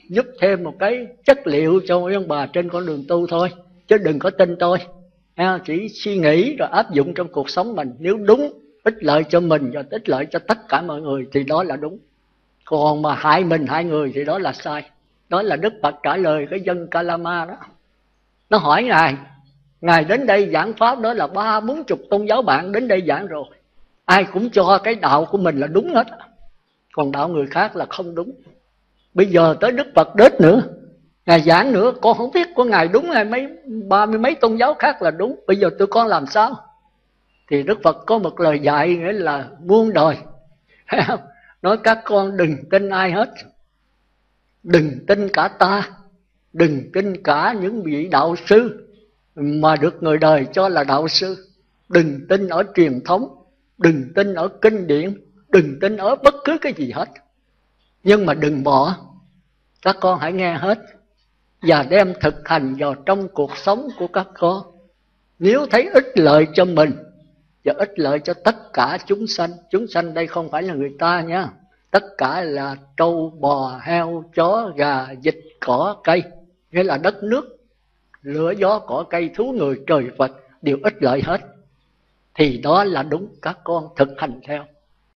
giúp thêm một cái chất liệu cho mấy ông bà trên con đường tu thôi, chứ đừng có tin tôi. Chỉ suy nghĩ rồi áp dụng trong cuộc sống mình. Nếu đúng, ích lợi cho mình và ích lợi cho tất cả mọi người thì đó là đúng. Còn mà hại mình hại người thì đó là sai. Đó là Đức Phật trả lời cái dân Kalama đó. Nó hỏi Ngài đến đây giảng pháp, đó là 30-40 tôn giáo bạn đến đây giảng rồi, ai cũng cho cái đạo của mình là đúng hết, còn đạo người khác là không đúng. Bây giờ tới Đức Phật đến nữa, Ngài giảng nữa, con không biết của Ngài đúng hay mấy 30 mấy tôn giáo khác là đúng, bây giờ tụi con làm sao? Thì Đức Phật có một lời dạy nghĩa là muôn đời nói các con đừng tin ai hết, đừng tin cả ta, đừng tin cả những vị đạo sư mà được người đời cho là đạo sư, đừng tin ở truyền thống, đừng tin ở kinh điển, đừng tin ở bất cứ cái gì hết. Nhưng mà đừng bỏ, các con hãy nghe hết và đem thực hành vào trong cuộc sống của các con. Nếu thấy ích lợi cho mình và ích lợi cho tất cả chúng sanh đây không phải là người ta nha, tất cả là trâu, bò, heo, chó, gà, vịt, cỏ, cây, nghĩa là đất nước, lửa, gió, cỏ, cây, thú, người, trời, Phật đều ích lợi hết, thì đó là đúng, các con thực hành theo.